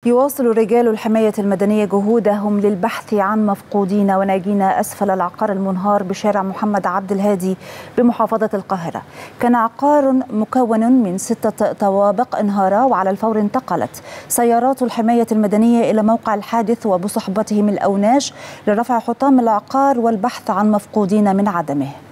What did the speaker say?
يواصل رجال الحماية المدنية جهودهم للبحث عن مفقودين وناجين أسفل العقار المنهار بشارع محمد عبد الهادي بمحافظة القاهرة. كان عقار مكون من 6 طوابق انهار، وعلى الفور انتقلت سيارات الحماية المدنية إلى موقع الحادث وبصحبتهم الأوناش لرفع حطام العقار والبحث عن مفقودين من عدمه.